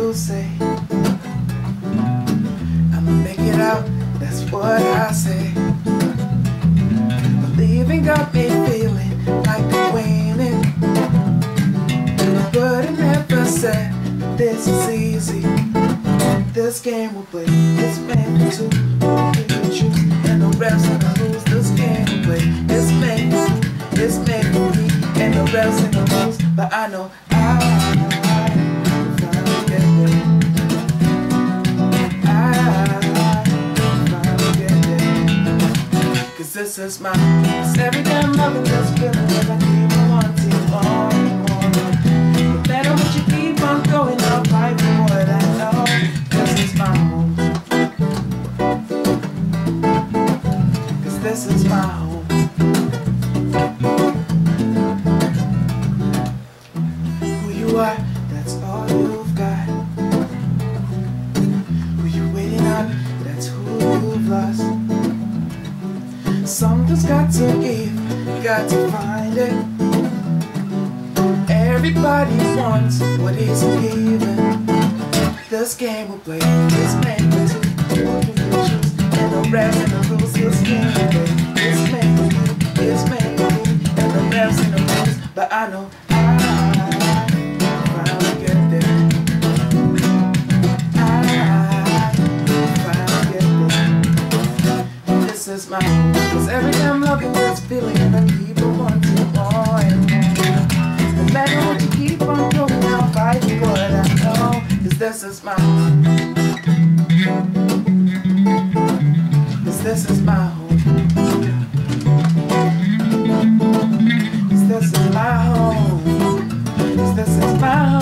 people say. I'ma make it out, that's what I say. Believing got me feeling like I'm winning, but I never said this is easy. This game will play, it's made for two. You choose, and the refs and the rules. This game will play, it's made for two. It's made for me, and the refs and the rules. But I know I finally get there. I finally get there. 'Cause this is my, it's every damn loving this feeling that I keep on wanting more and more. No matter what you keep on going, I'll fight for what I know. This is my home. 'Cause this is my home. That's all you've got. Who you waiting on, that's who you've lost. Something's got to give, you got to find it. Everybody wants what isn't given. This game will play, it's made for two. And the refs and the rules. This game will play, it's made for you, it's made for me. And the refs and the rules. But I know this is my home. 'Cause every time I'm loving this feeling, and I keep on wanting more and more. No matter what you keep on going, I'll fight for what I know. 'Cause this is my home. 'Cause this is my home. 'Cause this is my home. 'Cause this is my home.